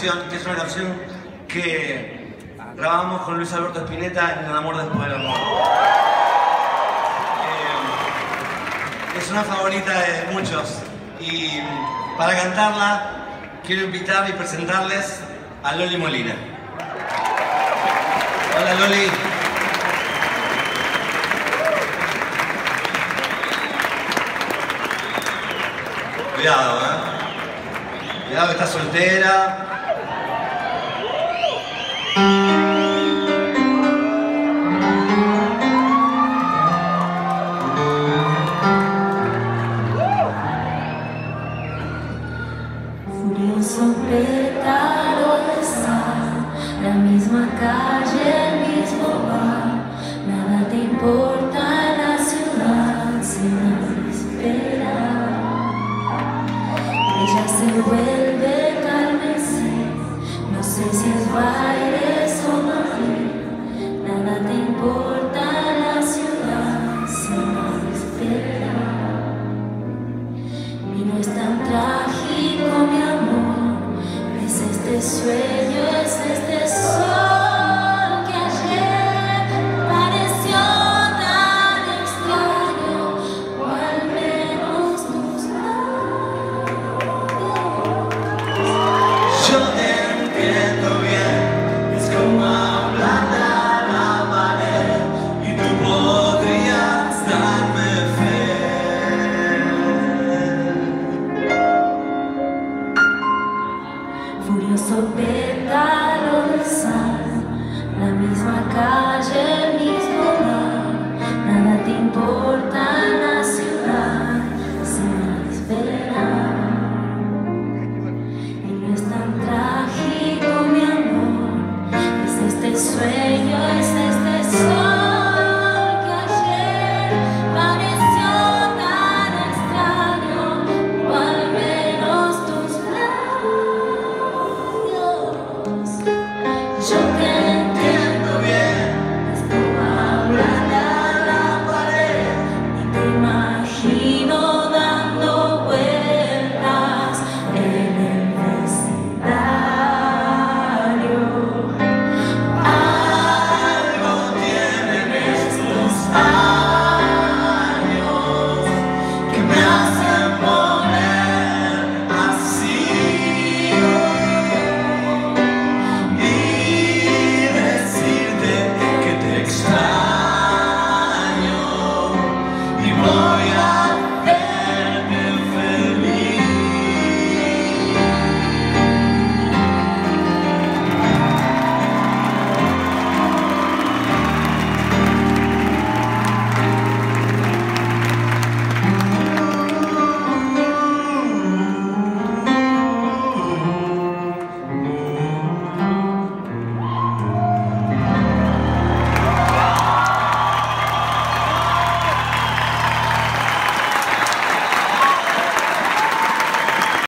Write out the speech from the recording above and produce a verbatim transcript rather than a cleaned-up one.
Que es una canción que grabamos con Luis Alberto Spinetta en El amor después del amor. Eh, es una favorita de muchos y para cantarla quiero invitar y presentarles a Loli Molina. Hola Loli. Cuidado, ¿eh? Cuidado que está soltera. Furioso pétalo de sal, la misma calle, el mismo bar, nada te importa la ciudad sin esperar. Ella se vuelve carmesí, no sé si es Baires o Madrid, nada te importa la ciudad sin esperar. Y no es tan trágico, mi amor, es este sueño, es este sol que ayer pareció tan extraño, o al menos tus labios. Yo te entiendo bien, es como hablar a la pared y tú podrías darme fe. Furioso pétalo de sal, la misma calle, el mismo bar, nada te importa.